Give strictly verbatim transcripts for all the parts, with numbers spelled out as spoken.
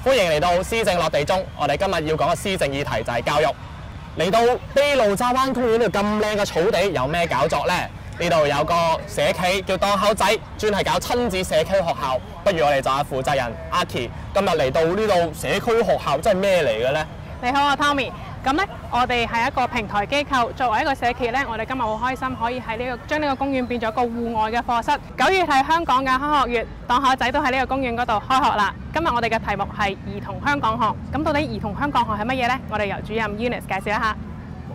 歡迎嚟到施政落地中。我哋今日要講嘅施政議題就係教育。嚟到卑路乍灣公園呢度咁靚嘅草地，有咩搞作呢？呢度有個社企叫檔口仔，專係搞親子社區學校。不如我哋就係負責人阿 Key，今日嚟到呢度社區學校，真係咩嚟嘅呢？ 你好啊 Tommy， 咁咧我哋係一個平台機構，作為一個社企咧，我哋今日好開心可以喺呢個將呢個公園變咗個戶外嘅課室。九月係香港嘅開學月，檔口仔都喺呢個公園嗰度開學啦。今日我哋嘅題目係兒童香港學，咁到底兒童香港學係乜嘢呢？我哋由主任 Eunice 介紹一下。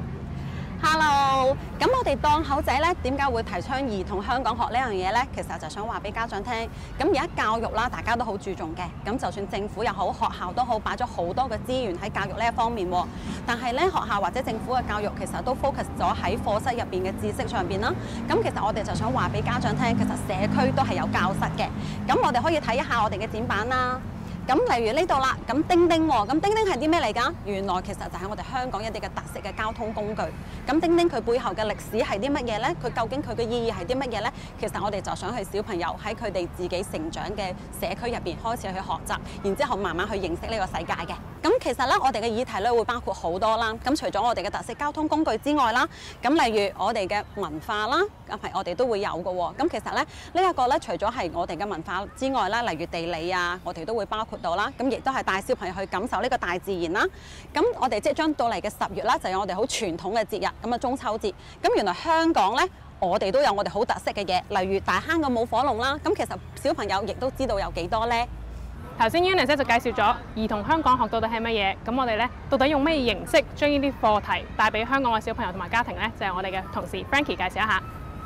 Hello， 咁我哋檔口仔咧點解會提倡兒童香港學呢樣嘢呢？其實就想話俾家長聽，咁而家教育啦，大家都好注重嘅，咁就算政府又好，學校都好，擺咗好多嘅資源喺教育呢一方面喎。但係咧，學校或者政府嘅教育其實都 focus 咗喺課室入邊嘅知識上邊啦。咁其實我哋就想話俾家長聽，其實社區都係有教室嘅。咁我哋可以睇一下我哋嘅展板啦。咁例如呢度啦，咁叮叮喎，咁叮叮係啲咩嚟㗎？原來其實就係我哋香港一啲嘅特色嘅交通工具。咁叮叮佢背後嘅歷史係啲乜嘢呢？佢究竟佢嘅意義係啲乜嘢呢？其實我哋就想去小朋友喺佢哋自己成長嘅社區入邊開始去學習，然之後慢慢去認識呢個世界嘅。咁其實咧，我哋嘅議題咧會包括好多啦。咁除咗我哋嘅特色交通工具之外啦，咁例如我哋嘅文化啦，咁係我哋都會有嘅喎。咁其實咧，呢一個咧，除咗係我哋嘅文化之外啦，例如地理啊，我哋都會包括到啦。咁亦都係帶小朋友去感受呢個大自然啦。咁我哋即將到嚟嘅十月啦，就有我哋好傳統嘅節日，咁啊中秋節。咁原來香港咧，我哋都有我哋好特色嘅嘢，例如大坑嘅舞火龍啦。咁其實小朋友亦都知道有幾多咧。 頭先 Eunice 就介紹咗兒童香港學到底係乜嘢，咁我哋咧到底用咩形式將呢啲課題帶俾香港嘅小朋友同埋家庭咧？就係、是、我哋嘅同事 Frankie 介紹一下。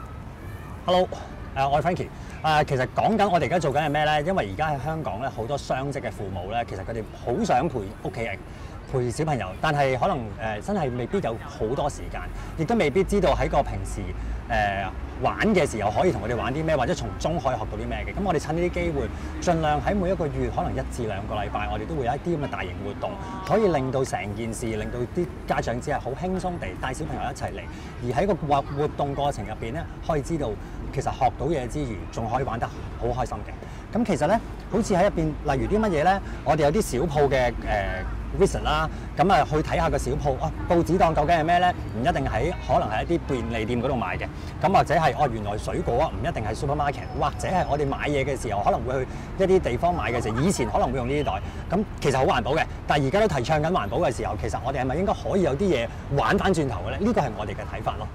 Hello， 誒、uh, 我係 Frankie。誒、uh, 其實講緊我哋而家做緊係咩咧？因為而家喺香港咧，好多雙職嘅父母咧，其實佢哋好想陪屋企人。陪小朋友，但係可能誒、呃、真係未必有好多時間，亦都未必知道喺個平時誒、呃、玩嘅時候可以同佢哋玩啲咩，或者從中可以學到啲咩嘅。咁我哋趁呢啲機會，盡量喺每一個月可能一至兩個禮拜，我哋都會有一啲咁嘅大型活動，可以令到成件事，令到啲家長只係好輕鬆地帶小朋友一齊嚟，而喺個活活動過程入邊咧，可以知道其實學到嘢之餘，仲可以玩得好開心嘅。咁其實咧，好似喺入邊，例如啲乜嘢咧，我哋有啲小鋪嘅誒。呃 visit 啦，咁啊去睇下個小鋪啊，報紙檔究竟係咩咧？唔一定喺，可能係一啲便利店嗰度買嘅，咁或者係哦原來水果啊，唔一定係 supermarket， 或者係我哋買嘢嘅時候可能會去一啲地方買嘅時候，以前可能會用呢啲袋，咁其實好環保嘅，但係而家都提倡緊環保嘅時候，其實我哋係咪應該可以有啲嘢玩翻轉頭嘅咧？呢個係我哋嘅睇法咯。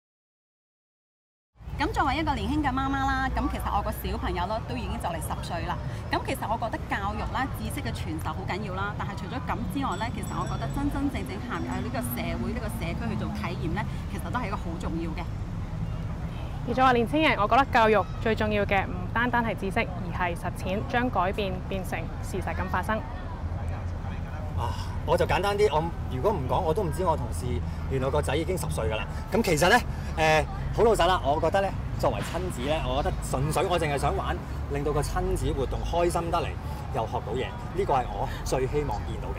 咁作為一個年輕嘅媽媽啦，咁其實我個小朋友咧都已經就嚟十歲啦。咁其實我覺得教育啦、知識嘅傳授好緊要啦。但係除咗咁之外咧，其實我覺得真真正正行入去呢個社會、呢個社區去做體驗咧，其實都係一個好重要嘅。 而作為年輕人，我覺得教育最重要嘅唔單單係知識，而係實踐，將改變變成事實咁發生。 啊！我就簡單啲，我如果唔講，我都唔知我同事原來個仔已經十歲㗎啦。咁其實咧，誒好老實啦，我覺得咧，作為親子咧，我覺得純粹我淨係想玩，令到個親子活動開心得嚟，又學到嘢，呢個係我最希望見到嘅。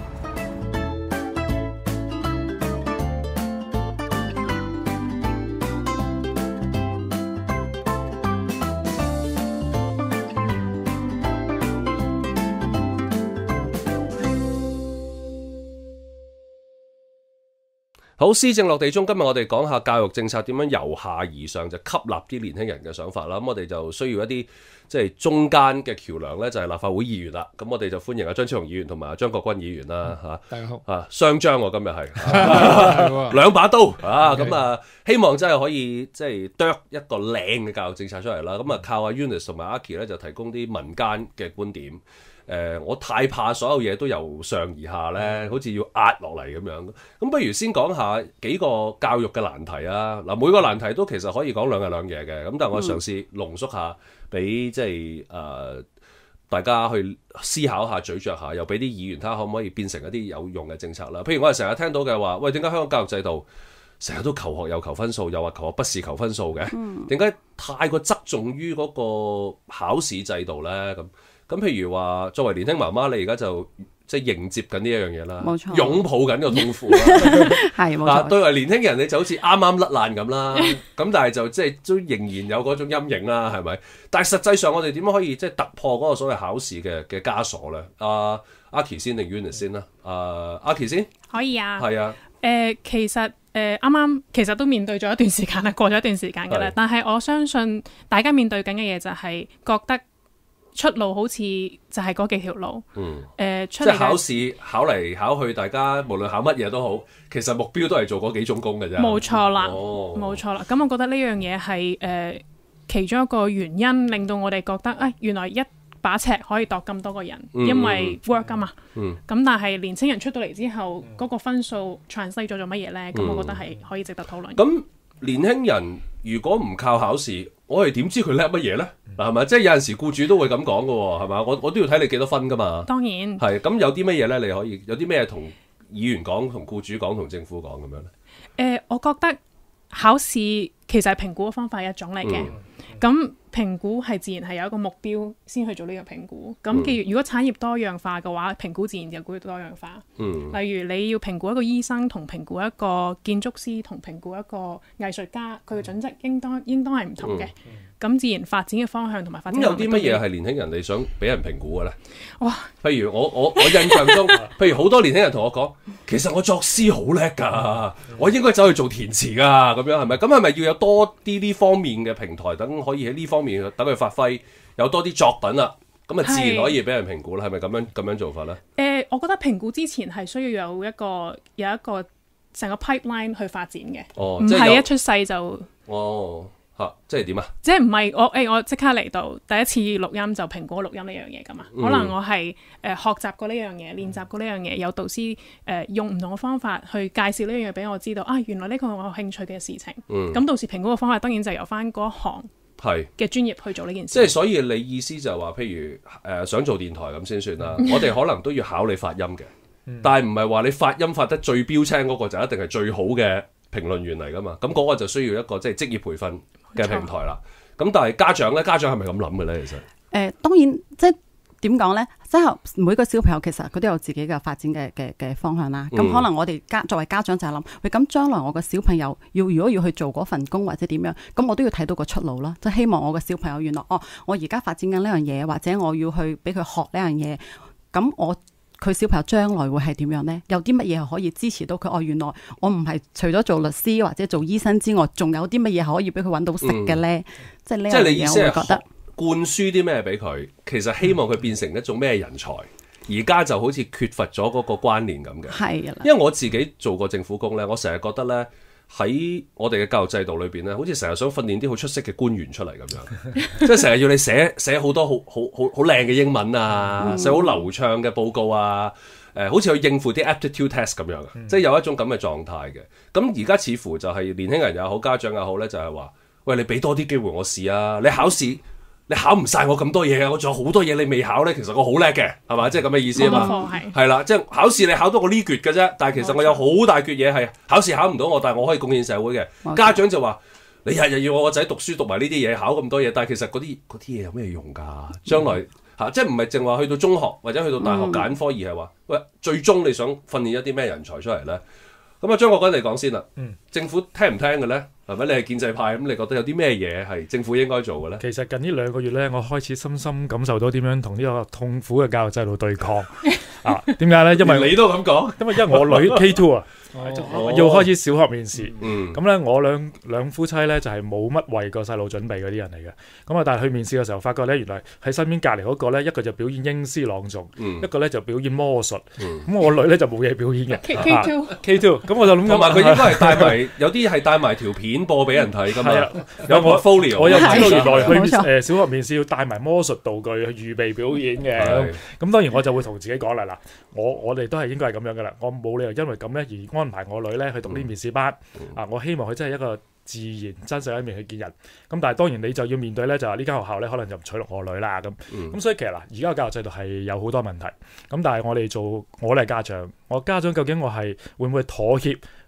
好，施政落地中，今日我哋講下教育政策點樣由下而上就吸納啲年輕人嘅想法啦。咁我哋就需要一啲即係中間嘅橋樑咧，就係立法會議員啦。咁我哋就歡迎阿張超雄議員同埋阿張國軍議員啦。嚇、嗯，大家好。啊，雙張喎，今日係兩把刀啊。咁啊，希望真係可以即係剁一個靚嘅教育政策出嚟啦。咁啊，靠阿 Eunice 同埋阿 Key 咧就提供啲民間嘅觀點。誒、呃，我太怕所有嘢都由上而下咧，好似要壓落嚟咁樣。咁不如先講下幾個教育嘅難題啊！嗱，每個難題都其實可以講兩日兩夜嘅。咁但係我嘗試濃縮下，俾即係誒大家去思考下、咀嚼下，又俾啲議員睇下可唔可以變成一啲有用嘅政策啦。譬如我哋成日聽到嘅話，喂，點解香港教育制度成日都求學又求分數，又話求學不是求分數嘅？點解太過側重於嗰個考試制度咧？咁咁，譬如話，作為年輕媽媽，你而家就即係迎接緊呢一樣嘢啦， 冇錯擁抱緊個痛苦啦。啊， 係冇錯。 對為年輕人你就好似啱啱甩爛咁啦，咁但係就即係都仍然有嗰種陰影啦，係咪？但係實際上我哋點樣可以即係突破嗰個所謂考試嘅嘅枷鎖咧？阿阿奇先定 Eunice 先啦？啊，阿奇先可以啊。 係啊。 誒、呃，其實誒啱啱其實都面對咗一段時間啦，過咗一段時間㗎啦。 係但係我相信大家面對緊嘅嘢就係覺得出路好似就係嗰幾條路。 嗯。 誒、呃，出即係嚟嘅考試考嚟考去，大家無論考乜嘢都好，其實目標都係做嗰幾種工嘅啫。 冇錯啦， 哦冇錯啦。咁我覺得呢樣嘢係誒其中一個原因，令到我哋覺得啊、哎，原來一把尺可以度咁多個人， 嗯因為 work 啊嘛。 嗯。 咁但係年青人出到嚟之後，嗰、個分數 translate 咗做乜嘢呢？咁、我覺得係可以值得討論。 咁年輕人如果唔靠考試，我哋點知佢叻乜嘢呢？嗱，係咪？即係有陣時僱主都會咁講嘅喎，係嘛？我我都要睇你幾多分噶嘛。 當然。 係咁有啲乜嘢呢？你可以有啲咩同議員講、同僱主講、同政府講咁樣呢？ 誒、呃，我覺得考試其實係評估嘅方法一種嚟嘅。 嗯咁評估係自然係有一個目標先去做呢個評估。咁既如如果產業多樣化嘅話，評估自然就會多樣化。 嗯。 例如你要評估一個醫生同評估一個建築師同評估一個藝術家，佢嘅準則應當應當係唔同嘅。咁、嗯、自然發展嘅方向同埋發展。 咁有啲乜嘢係年輕人你想俾人評估嘅咧？ 哇！ 譬如我我我印象中，譬如好多年輕人同我講，其實我作詩好叻㗎，我應該走去做填詞㗎，咁樣係咪？咁係咪要有多啲呢方面嘅平台，等可以喺呢方面等佢發揮，有多啲作品啦，咁啊自然可以俾人評估啦，係咪咁樣咁樣做法咧？誒、 呃，我覺得評估之前係需要有一個有一個成個 pipeline 去發展嘅， 哦， 唔係一出世就哦。嚇、啊，即係點啊？ 即係唔係我誒、欸？我即刻嚟到第一次錄音就評估錄音呢樣嘢㗎嘛？嗯、可能我係誒、呃、學習過呢樣嘢，練習過呢樣嘢，有導師誒、呃、用唔同嘅方法去介紹呢樣嘢俾我知道啊！原來呢個係我有興趣嘅事情。咁、嗯、到時評估嘅方法當然就由翻嗰一行係嘅專業去做呢件事。 即係所以你意思就係話，譬如誒、呃、想做電台咁先算啦，我哋可能都要考你發音嘅，嗯、但係唔係話你發音發得最標青嗰個就一定係最好嘅評論員嚟㗎嘛？咁嗰個就需要一個即係職業培訓嘅平台啦，咁但係家長咧，家長係咪咁諗嘅咧？其實誒、 呃，當然即係點講咧，即係每個小朋友其實佢都有自己嘅發展嘅嘅嘅方向啦。咁、嗯、可能我哋家作為家長就係諗，喂，咁將來我個小朋友要如果要去做嗰份工或者點樣，咁我都要睇到個出路啦。即係希望我個小朋友原來哦，我而家發展緊呢樣嘢，或者我要去俾佢學呢樣嘢，咁我。佢小朋友將來會係點樣呢？有啲乜嘢係可以支持到佢？哦，原來我唔係除咗做律師或者做醫生之外，仲有啲乜嘢可以俾佢揾到食嘅呢？嗯、即係呢樣嘢，我會覺得灌輸啲咩俾佢，其實希望佢變成一種咩人才。而家就好似缺乏咗嗰個關聯咁嘅。 係啦， 因為我自己做過政府工呢，我成日覺得呢。喺我哋嘅教育制度裏邊咧，好似成日想訓練啲好出色嘅官員出嚟咁樣，即係成日要你寫寫好多好好好好靚嘅英文啊，寫好流暢嘅報告啊，誒、呃，好似去應付啲 aptitude test 咁樣，嗯、即係有一種咁嘅狀態嘅。咁而家似乎就係年輕人又好，家長又好咧，就係、是、話，喂，你俾多啲機會我試啊！你考試。你考唔晒我咁多嘢啊！我仲有好多嘢你未考咧，其實我好叻嘅，係嘛？即係咁嘅意思啊嘛。係啦，即係考試你考到我呢橛嘅啫，但係其實我有好大橛嘢係考試考唔到我，但係我可以貢獻社會嘅。 冇錯。 家長就話：你日日要我個仔讀書讀埋呢啲嘢，考咁多嘢，但係其實嗰啲嗰啲嘢有咩用㗎？將來嚇、嗯啊，即係唔係淨話去到中學或者去到大學揀科，而係話喂，最終你想訓練一啲咩人才出嚟咧？咁啊，張國鈞你講先啦。嗯、政府聽唔聽嘅咧？係咪你係建制派咁？你覺得有啲咩嘢係政府應該做嘅咧？ 其實近呢兩個月咧，我開始深深感受到點樣同呢個痛苦嘅教育制度對抗啊！點解咧？因為你都咁講， 因為因為我女 K two 啊。 哦、 要開始小學面試，咁咧、 嗯、 我兩兩夫妻咧就係冇乜為個細路準備嗰啲人嚟嘅，咁啊但係去面試嘅時候發覺咧，原來喺身邊隔離嗰個咧，一個就表演英詩朗誦，嗯、一個咧就表演魔術，咁、嗯、我女咧就冇嘢表演嘅。K two K two，咁我就諗， 同埋佢應該係帶埋有啲係帶埋條片播俾人睇㗎嘛， 啊、 有 portfolio， 我又知道原來去誒小學面試要帶埋魔術道具去預備表演嘅，咁當然我就會同自己講啦，嗱，我我哋都係應該係咁樣㗎啦，我冇理由因為咁咧而安排我女咧去讀呢面試班、嗯、啊！我希望佢真係一個自然真實一面去見人。咁但係當然你就要面對咧，就係呢間學校咧可能就唔取錄我女啦咁。咁、嗯、所以其實嗱，而家嘅教育制度係有好多問題。咁但係我哋做我哋係家長，我家長究竟我係會唔會妥協？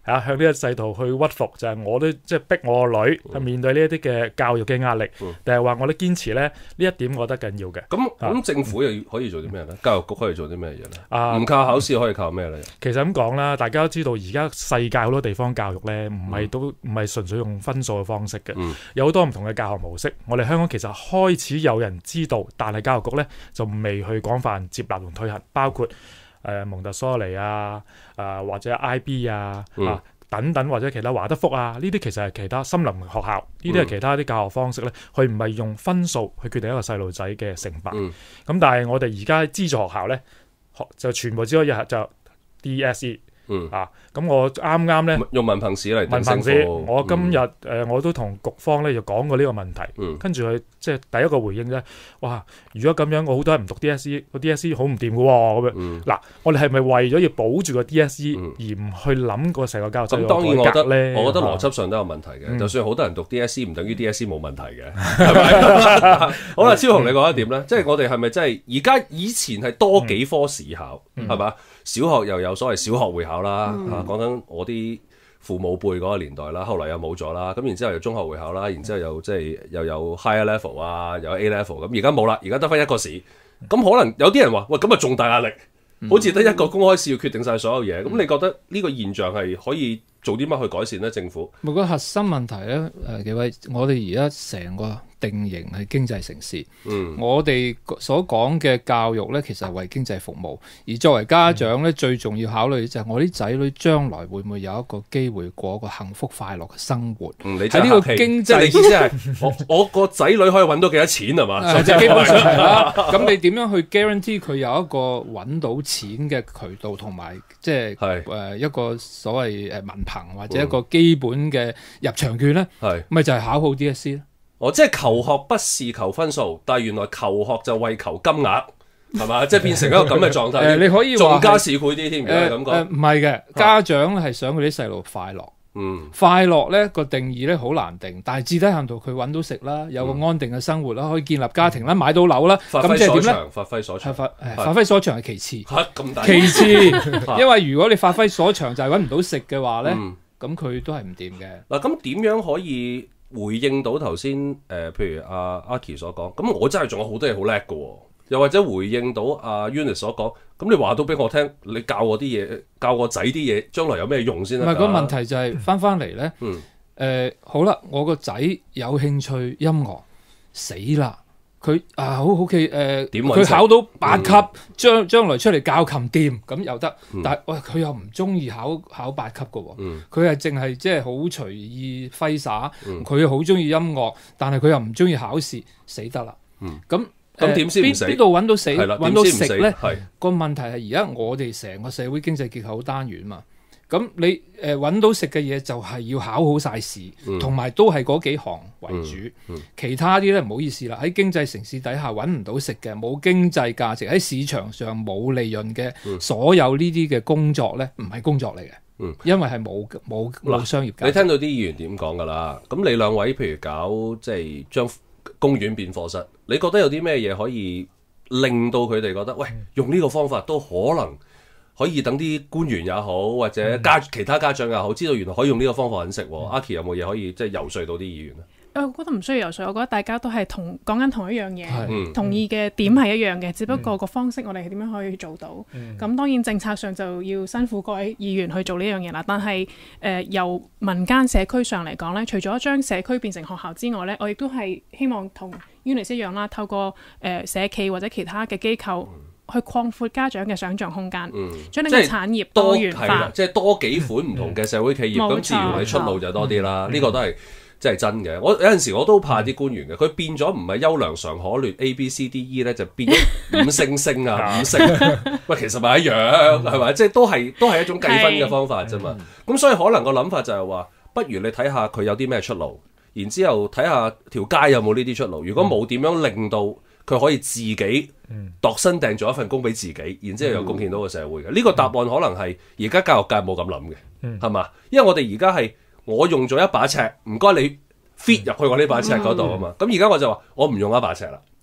啊向呢個制度去屈服，就係、是、我都即係逼我個女去面對呢一啲嘅教育嘅壓力，定係話我都堅持咧呢一點，我覺得緊要嘅。 咁咁政府又可以做啲咩咧？教育局可以做啲咩嘢咧？ 啊， 唔靠考試可以靠咩咧？ 其實咁講啦，大家都知道而家世界好多地方教育咧，唔係都唔係純粹用分數嘅方式嘅， 嗯、有好多唔同嘅教學模式。我哋香港其實開始有人知道，但係教育局咧就未去廣泛接納同推行，包括誒、呃、蒙特梭利啊、誒、呃、或者 I B 啊、嗯、啊等等，或者其他華德福啊，呢啲其實係其他森林學校，呢啲係其他啲教學方式咧，佢唔係用分數去決定一個細路仔嘅成敗。咁、 嗯、 但係我哋而家資助學校咧，就全部只可以就 D S E。嗯啊，咁我啱啱咧用文憑試嚟文憑試，我今日誒、嗯呃、我都同局方咧就講過呢個問題，嗯、跟住佢即係第一個回應咧，哇！如果咁樣，我好多人唔讀 D S E， 個 D S E 好唔掂嘅喎，咁樣嗱、嗯，我哋係咪為咗要保住個 D S E、嗯、而唔去諗個成個教育制度改革咧？咁當然我覺得， 我覺得邏輯上都有問題嘅。嗯、就算好多人讀 D S E， 唔等於 D S E 冇問題嘅，係咪？好啦，超雄，你覺得點咧？即係我哋係咪真係而家以前係多幾科試考係嘛？小學又有所謂小學會考啦，嚇講緊我啲父母輩嗰個年代啦，後來又冇咗啦，咁然之後又中學會考啦，然之後又即係又有 higher level 啊，又有 A level， 咁而家冇啦，而家得翻一個試，咁可能有啲人話喂，咁啊重大壓力，好似得一個公開試要決定晒所有嘢，咁、嗯、你覺得呢個現象係可以做啲乜去改善呢？政府？ 我覺得核心問題咧，誒幾位，我哋而家成個定型係經濟城市，嗯、我哋所講嘅教育咧，其實係為經濟服務。而作為家長咧，嗯、最重要考慮就係我啲仔女將來會唔會有一個機會過一個幸福快樂嘅生活。喺呢、嗯、個經濟，即係你意思係我我個仔女可以揾到幾多錢係嘛？ 即係基本上係啦。咁你點樣去 guarantee 佢有一個揾到錢嘅渠道，同埋即係誒一個所謂誒文憑或者一個基本嘅入場券咧？係咪、嗯、就係考好 D S E 咧？ 哦，即係求學不是求分數，但係原來求學就為求金額，係嘛？即係變成一個咁嘅狀態。 誒，你可以話仲加市儈啲添，而家咁講。 誒，唔係嘅，家長咧係想佢啲細路快樂。嗯，快樂咧個定義咧好難定，但係至低限度佢揾到食啦，有個安定嘅生活啦，可以建立家庭啦，買到樓啦。咁即係點咧？ 發揮所長， 發發揮所長係其次。 嚇咁大。 其次，因為如果你發揮所長就係揾唔到食嘅話咧，咁佢都係唔掂嘅。 嗱，咁點樣可以回應到頭先誒，譬如阿阿 Aki 所講，咁我真係仲有好多嘢好叻嘅，又或者回應到阿 Eunice 所講，咁你話到俾我聽，你教我啲嘢，教我仔啲嘢，將來有咩用先得？ 唔係，個問題就係翻翻嚟咧，誒好啦，我個仔有興趣音樂，死啦！佢啊好好嘅誒，佢考到八級，將將來出嚟教琴掂咁又得，但係喂佢又唔中意考考八級嘅喎，佢係淨係即係好隨意揮灑，佢好中意音樂，但係佢又唔中意考試，死得啦！咁咁點先唔死？ 邊度揾到死？揾到食咧？個問題係而家我哋成個社會經濟結構好單元嘛。咁你誒揾、呃、到食嘅嘢就係要考好晒試，同埋、嗯、都係嗰幾行為主，嗯嗯、其他啲咧唔好意思啦。喺經濟城市底下揾唔到食嘅，冇經濟價值，喺市場上冇利潤嘅，嗯、所有呢啲嘅工作咧唔係工作嚟嘅，嗯、因為係冇冇冇商業價值。 你聽到啲議員點講㗎啦？咁你兩位譬如搞即係將公園變課室，你覺得有啲咩嘢可以令到佢哋覺得，喂，用呢個方法都可能？可以等啲官員也好，或者家其他家長也好，知道原來可以用呢個方法揾食。阿 Aki 有冇嘢可以即係游說到啲議員咧？ 我覺得唔需要游說，我覺得大家都係同講緊同一樣嘢，嗯、同意嘅點係一樣嘅，只不過個方式我哋係點樣可以做到。咁、嗯、當然政策上就要辛苦各位議員去做呢樣嘢啦。但係誒、呃、由民間社區上嚟講咧，除咗將社區變成學校之外咧，我亦都係希望同 Eunice 一樣啦，透過誒、呃、社企或者其他嘅機構。嗯去擴闊家長嘅想像空間，嗯、將呢個產業多元化， 即係多幾款唔同嘅社會企業，咁、嗯、自然你出路就多啲啦。呢、嗯、個都係即係真嘅。我有陣時我都怕啲官員嘅，佢變咗唔係優良常可劣 A B C D E 咧，就變咗五星星啊五星。喂，其實咪一樣係咪？即係都係都係一種計分嘅方法啫嘛。咁所以可能個諗法就係話，不如你睇下佢有啲咩出路，然之後睇下條街有冇呢啲出路。如果冇，點樣令到佢可以自己度身訂做一份工俾自己，然之後又貢獻到個社會嘅呢、嗯、個答案，可能係而家教育界冇咁諗嘅，係嘛、嗯？因為我哋而家係我用咗一把尺，唔該你 fit 入去我呢把尺嗰度啊嘛。咁而家我就話我唔用一把尺啦，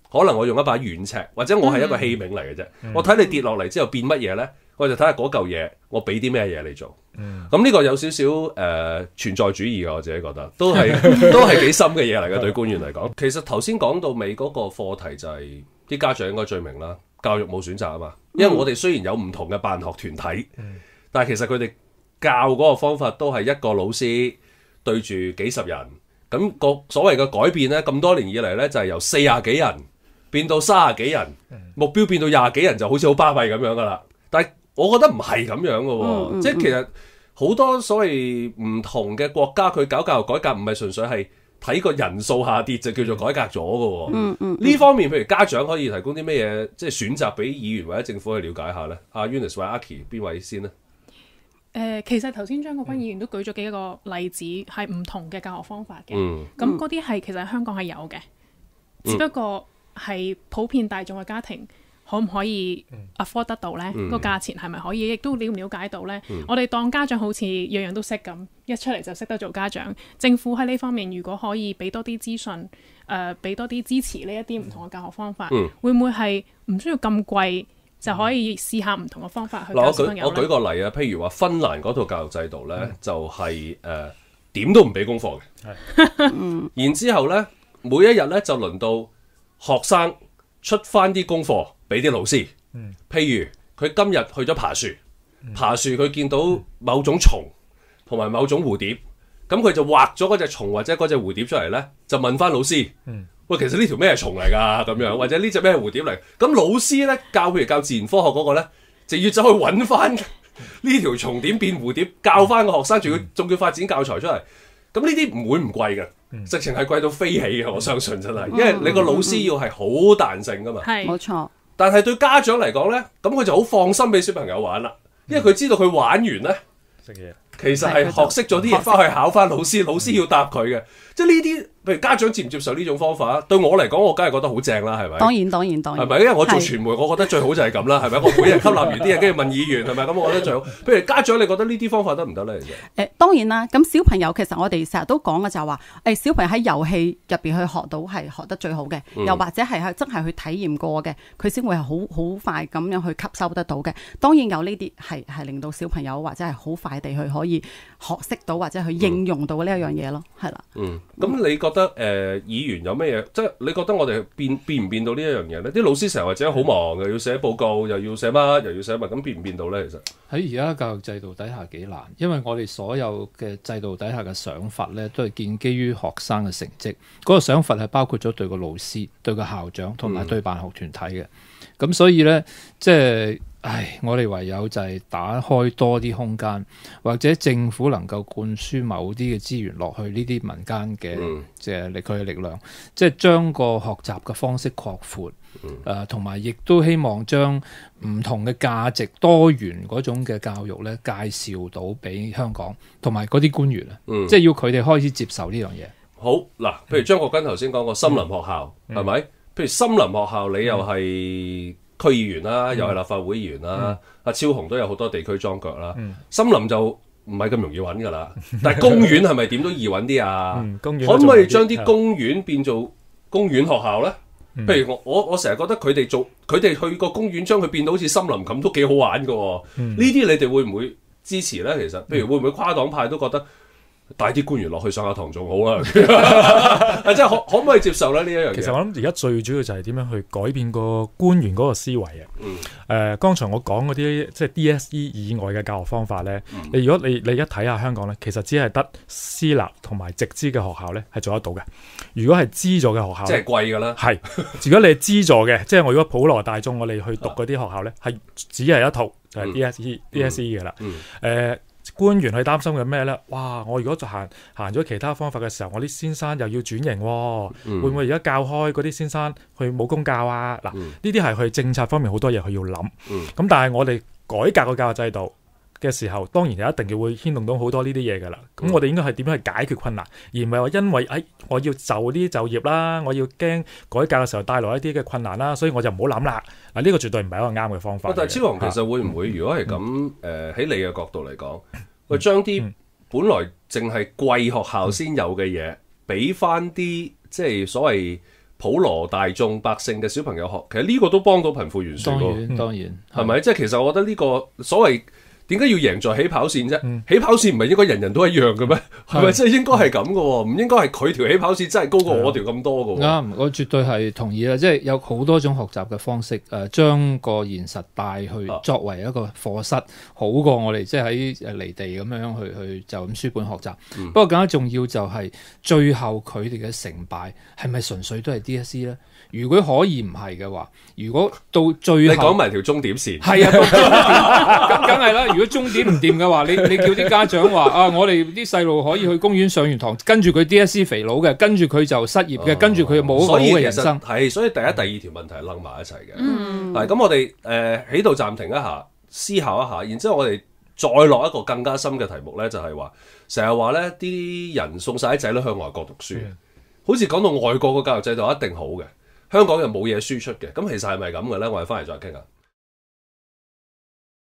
可能我用一把軟尺，或者我係一個器皿嚟嘅啫。嗯、我睇你跌落嚟之後變乜嘢咧，我就睇下嗰嚿嘢，我俾啲咩嘢你做。咁呢、嗯、個有少少誒、呃、存在主義嘅，我自己覺得都係都係幾深嘅嘢嚟嘅，對官員嚟講。其實頭先講到尾嗰個課題就係、是、啲家長應該最明啦，教育冇選擇啊嘛。因為我哋雖然有唔同嘅辦學團體，嗯、但係其實佢哋教嗰個方法都係一個老師對住幾十人。咁、那個所謂嘅改變咧，咁多年以嚟咧就係、是、由四廿幾人變到三十幾人，目標變到廿幾人就好似好巴閉咁樣噶啦。但係我覺得唔係咁樣嘅喎，嗯嗯、即係其實好多所謂唔同嘅國家佢搞教育改革唔係純粹係睇個人數下跌就叫做改革咗嘅喎。呢、嗯嗯嗯、方面譬如家長可以提供啲咩嘢，即係選擇俾議員或者政府去了解下咧。阿 Eunice 或者阿 Aki 邊位先呢？ 誒、呃，其實頭先張國鈞議員都舉咗幾個例子，係唔同嘅教學方法嘅。咁嗰啲係其實香港係有嘅，嗯、只不過係普遍大眾嘅家庭可唔可以 afford 得到呢？個、嗯、價錢係咪可以？亦都了唔了解到呢？嗯、我哋當家長好似樣樣都識咁，一出嚟就識得做家長。政府喺呢方面如果可以俾多啲資訊，誒、呃，俾多啲支持呢一啲唔同嘅教學方法，嗯、會唔會係唔需要咁貴？就可以試下唔同嘅方法去教小朋友。 我舉我舉個例啊，譬如話芬蘭嗰套教育制度咧，嗯、就係誒點都唔俾功課嘅。然之後咧，每一日咧就輪到學生出翻啲功課俾啲老師。嗯、譬如佢今日去咗爬樹，嗯、爬樹佢見到某種蟲同埋某種蝴蝶，咁佢就畫咗嗰隻蟲或者嗰隻蝴蝶出嚟咧，就問翻老師。嗯喂，其實呢條咩蟲嚟㗎？咁樣或者呢隻咩蝴蝶嚟？咁老師咧教譬如教自然科學嗰個咧，就要走去揾翻呢條蟲點變蝴蝶，教翻個學生，仲要仲要發展教材出嚟。咁呢啲唔會唔貴嘅，嗯、直情係貴到飛起嘅。我相信真係，因為你個老師要係好彈性㗎嘛。係冇錯。但係對家長嚟講咧，咁佢就好放心俾小朋友玩啦，因為佢知道佢玩完咧，食嘢其實係學識咗啲嘢，翻去考翻老師，老師要答佢嘅。即係呢啲，譬如家長接唔接受呢種方法？對我嚟講，我梗係覺得好正啦，係咪？ 當然當然當然。 係咪？因為我做傳媒，我覺得最好就係咁啦，係咪？我每日吸納完啲嘢，跟住問議員，係咪咁？我覺得最好。譬如家長，你覺得呢啲方法得唔得咧？其實誒， 當然啦。咁小朋友其實我哋成日都講嘅就係話，誒小朋友喺遊戲入邊去學到係學得最好嘅，嗯、又或者係真係去體驗過嘅，佢先會係好好快咁樣去吸收得到嘅。當然有呢啲係係令到小朋友或者係好快地去可以學識到或者去應用到呢一樣嘢咯，係啦。 嗯，咁你覺得？誒、呃、議員有咩嘢？即係你覺得我哋變變唔變到呢一樣嘢咧？啲老師成日或者好忙，又要寫報告，又要寫乜，又要寫乜，咁變唔變到咧？其實喺而家教育制度底下幾難，因為我哋所有嘅制度底下嘅想法咧，都係建基於學生嘅成績。嗰、那個想法係包括咗對個老師、對個校長同埋對辦學團體嘅。咁、嗯、所以咧，即係。唉，我哋唯有就係打開多啲空間，或者政府能夠灌輸某啲嘅資源落去呢啲民間嘅即係力佢嘅力量，即係將個學習嘅方式擴闊，誒同埋亦都希望將唔同嘅價值多元嗰種嘅教育咧介紹到俾香港同埋嗰啲官員啊，嗯、即係要佢哋開始接受呢樣嘢。 好嗱，譬如張國鈞頭先講過森林學校係咪？譬如森林學校你又係。嗯區議員啦，又係立法會議員啦，阿、嗯啊、超雄都有好多地區裝腳啦。嗯、森林就唔係咁容易揾噶啦，但係公園係咪點都易揾啲啊？嗯、可唔可以將啲公園變做公園學校咧？嗯、譬如我我我成日覺得佢哋做佢哋去個公園將佢變到好似森林咁都幾好玩噶。呢啲、嗯、你哋會唔會支持咧？其實，譬如會唔會跨黨派都覺得？帶啲官員落去上下堂仲好啦，即係可可唔可以接受咧呢一樣嘢？ 其實我諗而家最主要就係點樣去改變個官員嗰個思維啊。誒、嗯呃，剛才我講嗰啲即係 D S E 以外嘅教學方法咧，嗯、你如果你你一睇下香港咧，其實只係得私立同埋直資嘅學校咧係做得到嘅。如果係資助嘅學校， 即係貴㗎啦。 係，如果你係資助嘅，即係我如果普羅大眾我哋去讀嗰啲學校咧，係、啊、只係一套就係 D S E、嗯、D S E 嘅啦。誒、嗯。嗯官員去擔心嘅咩咧？哇！我如果就行行咗其他方法嘅時候，我啲先生又要轉型、哦，嗯、會唔會而家教開嗰啲先生去冇公教啊？嗱、嗯，呢啲係去政策方面好多嘢佢要諗。咁、嗯、但係我哋改革個教育制度嘅時候，當然就一定要會牽動到好多呢啲嘢㗎啦。咁、嗯、我哋應該係點樣去解決困難，而唔係話因為誒、哎、我要就啲就業啦，我要驚改革嘅時候帶來一啲嘅困難啦，所以我就唔好諗啦。嗱，呢個絕對唔係一個啱嘅方法。 但係超雄其實會唔會，如果係咁誒喺你嘅角度嚟講，我將啲本來淨係貴學校先有嘅嘢，俾翻啲即係所謂普羅大眾百姓嘅小朋友學，其實呢個都幫到貧富懸殊當喎。 然當然係咪？即係其實我覺得呢個所謂點解要贏在起跑線啫？ 嗯起跑線唔係應該人人都一樣嘅咩？係咪？即係應該係咁嘅喎，唔應該係佢條起跑線真係高過我條咁多嘅喎。 啱，我絕對係同意啦。即係有好多種學習嘅方式，誒、呃、將個現實帶去作為一個課室，好過我哋即係喺誒離地咁樣去去就咁書本學習。 嗯、 不過更加重要就係最後佢哋嘅成敗係咪純粹都係 D S E 咧？如果可以唔係嘅話，如果到最後你講埋條終點線， 係啊，到終點咁梗係啦。如果終點唔掂嘅話，你你叫啲家長話啊，我哋啲細路可以去公園上完堂，跟住佢 D S E 肥佬嘅，跟住佢就失業嘅，哦、跟住佢冇一個好嘅人生。 係，所以第一、第二條問題係掕埋一齊嘅。 嗯， 係咁，我哋誒喺度暫停一下，思考一下，然之後我哋再落一個更加深嘅題目咧，就係話成日話咧啲人送晒啲仔女向外國讀書，嗯、好似講到外國個教育制度一定好嘅。香港又冇嘢輸出嘅，咁其實係咪咁嘅咧？我哋翻嚟再傾下。